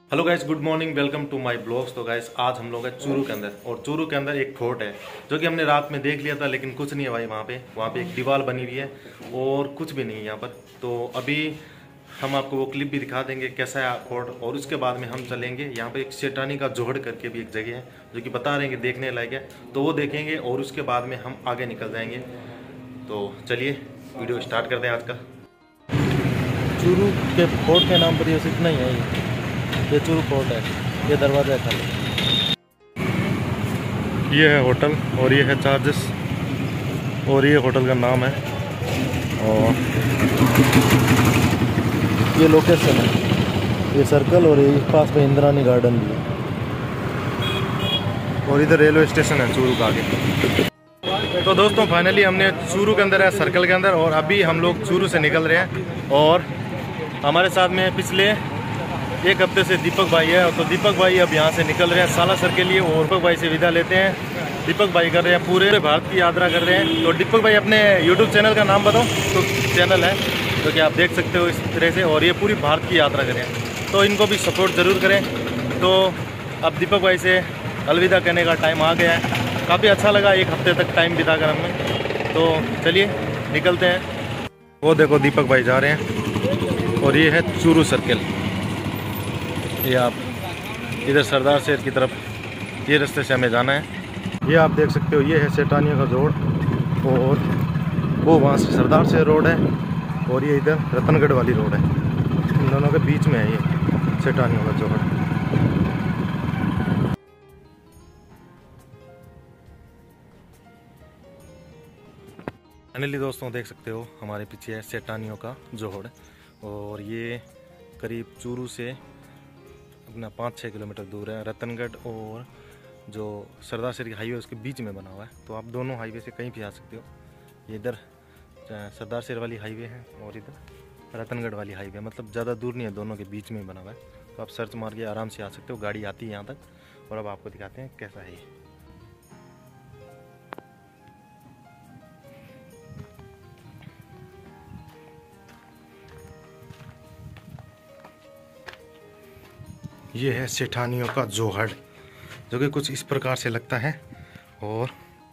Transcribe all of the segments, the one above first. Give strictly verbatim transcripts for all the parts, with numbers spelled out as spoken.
Hello guys, good morning, welcome to my blogs. तो guys आज हम लोग हैं चूरू के अंदर, और चूरू के अंदर एक फोर्ट है जो कि हमने रात में देख लिया था, लेकिन कुछ नहीं है भाई। वहाँ पे वहाँ पे एक दीवार बनी हुई है और कुछ भी नहीं है यहाँ पर। तो अभी हम आपको वो क्लिप भी दिखा देंगे कैसा है फोर्ट, और उसके बाद में हम चलेंगे यहाँ पे एक सेठानी का जोहड़ करके भी एक जगह है जो कि बता रहे हैं कि देखने लायक है, तो वो देखेंगे और उसके बाद में हम आगे निकल जाएंगे। तो चलिए वीडियो स्टार्ट करते हैं आज का। चूरू के फोर्ट के नाम पर ये इतना ही है, ये ये चूरू फोर्ट है, ये दरवाजा है खाली। ये है होटल और ये है चार्जेस, और ये होटल का नाम है, और ये लोकेशन है, ये सर्कल, और ये पास में इंद्रानी गार्डन भी है, और इधर रेलवे स्टेशन है चूरू का आगे। तो दोस्तों फाइनली हमने चूरू के अंदर है, सर्कल के अंदर, और अभी हम लोग चूरू से निकल रहे हैं। और हमारे साथ में पिछले एक हफ्ते से दीपक भाई है, तो दीपक भाई अब यहाँ से निकल रहे हैं सालासर के लिए, और दीपक भाई से विदा लेते हैं। दीपक भाई कर रहे हैं पूरे भारत की यात्रा कर रहे हैं। तो दीपक भाई अपने यूट्यूब चैनल का नाम बताओ। तो चैनल है जो कि आप देख सकते हो इस तरह से, और ये पूरी भारत की यात्रा करें, तो इनको भी सपोर्ट ज़रूर करें। तो अब दीपक भाई से अलविदा कहने का टाइम आ गया है। काफ़ी अच्छा लगा एक हफ्ते तक टाइम बिता कर हमें। तो चलिए निकलते हैं। वो देखो दीपक भाई जा रहे हैं, और ये है चूरू सर्कल। ये आप इधर सरदार शहर की तरफ ये रास्ते से हमें जाना है। ये आप देख सकते हो, ये है सेठानियों का जोड़, और वो वहाँ से सरदार शहर रोड है, और ये इधर रतनगढ़ वाली रोड है। इन दोनों के बीच में है ये सेठानियों का जोड़। फाइनली दोस्तों देख सकते हो हमारे पीछे है सेठानियों का जोड़, और ये करीब चूरू से अपना पाँच छः किलोमीटर दूर है। रतनगढ़ और जो सरदार शहर की हाईवे उसके बीच में बना हुआ है, तो आप दोनों हाईवे से कहीं भी आ सकते हो। ये इधर सरदार शहर वाली हाईवे है, और इधर रतनगढ़ वाली हाईवे, मतलब ज़्यादा दूर नहीं है, दोनों के बीच में बना हुआ है। तो आप सर्च मार के आराम से आ सकते हो, गाड़ी आती है यहाँ तक। और अब आपको दिखाते हैं कैसा है ये। ये है सेठानियों का जोहड़, जो कि कुछ इस प्रकार से लगता है। और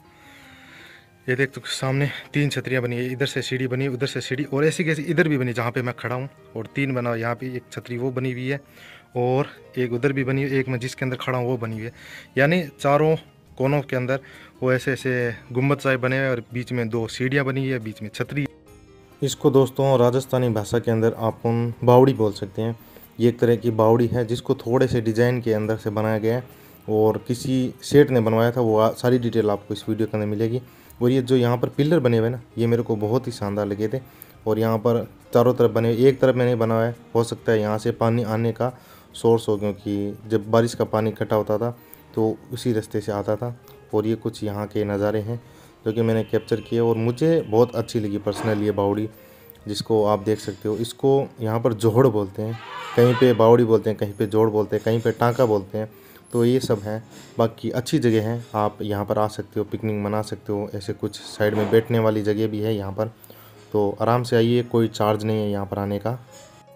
ये देख तो सामने तीन छतरियाँ बनी है, इधर से सीढ़ी बनी, उधर से सीढ़ी, और ऐसी कैसी इधर भी बनी जहाँ पे मैं खड़ा हूँ, और तीन बना, यहाँ पे एक छतरी वो बनी हुई है, और एक उधर भी बनी हुई है, एक मैं जिसके अंदर खड़ा हूँ वो बनी हुई है। यानी चारों कोनों के अंदर वो ऐसे ऐसे गुम्बद सा बने हुए, और बीच में दो सीढ़ियाँ बनी हुई है, बीच में छतरी। इसको दोस्तों राजस्थानी भाषा के अंदर आप बावड़ी बोल सकते हैं। ये एक तरह की बावड़ी है जिसको थोड़े से डिज़ाइन के अंदर से बनाया गया है, और किसी सेठ ने बनवाया था। वो सारी डिटेल आपको इस वीडियो के अंदर मिलेगी। और ये जो यहाँ पर पिलर बने हुए ना, ये मेरे को बहुत ही शानदार लगे थे। और यहाँ पर चारों तरफ बने, एक तरफ मैंने बनाया है, हो सकता है यहाँ से पानी आने का सोर्स हो, क्योंकि जब बारिश का पानी इकट्ठा होता था तो उसी रास्ते से आता था। और ये कुछ यहाँ के नज़ारे हैं जो कि मैंने कैप्चर किए, और मुझे बहुत अच्छी लगी पर्सनली ये बावड़ी, जिसको आप देख सकते हो। इसको यहाँ पर जोहड़ बोलते हैं, कहीं पे बावड़ी बोलते हैं, कहीं पे जोड़ बोलते हैं, कहीं पे टाँका बोलते हैं। तो ये सब हैं। बाकी अच्छी जगह है, आप यहाँ पर आ सकते हो, पिकनिक मना सकते हो। ऐसे कुछ साइड में बैठने वाली जगह भी है यहाँ पर, तो आराम से आइए, कोई चार्ज नहीं है यहाँ पर आने का।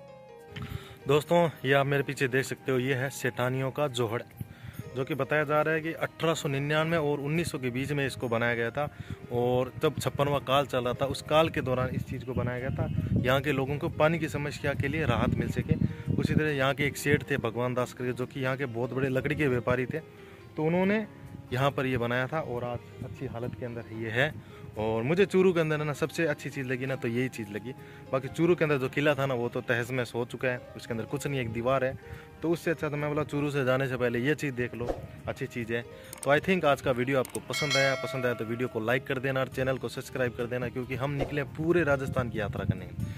दोस्तों ये आप मेरे पीछे देख सकते हो, ये है सेठानियों का जोहड़, जो कि बताया जा रहा है कि अठारह सौ निन्यानवे और उन्नीस सौ के बीच में इसको बनाया गया था। और जब छप्पनवा काल चल रहा था, उस काल के दौरान इस चीज़ को बनाया गया था, यहाँ के लोगों को पानी की समस्या के लिए राहत मिल सके। उसी तरह यहाँ के एक सेठ थे भगवान दास करके, जो कि यहाँ के बहुत बड़े लकड़ी के व्यापारी थे, तो उन्होंने यहाँ पर ये बनाया था, और आज अच्छी हालत के अंदर ये है। और मुझे चूरू के अंदर ना सबसे अच्छी चीज़ लगी ना, तो यही चीज़ लगी। बाकी चूरू के अंदर जो किला था ना, वो तो तहस महस हो चुका है, उसके अंदर कुछ नहीं, एक दीवार है। तो उससे अच्छा तो मैं बोला चूरू से जाने से पहले ये चीज़ देख लो, अच्छी चीज़ है। तो आई थिंक आज का वीडियो आपको पसंद आया पसंद आया तो वीडियो को लाइक कर देना, और चैनल को सब्सक्राइब कर देना, क्योंकि हम निकले पूरे राजस्थान की यात्रा करने।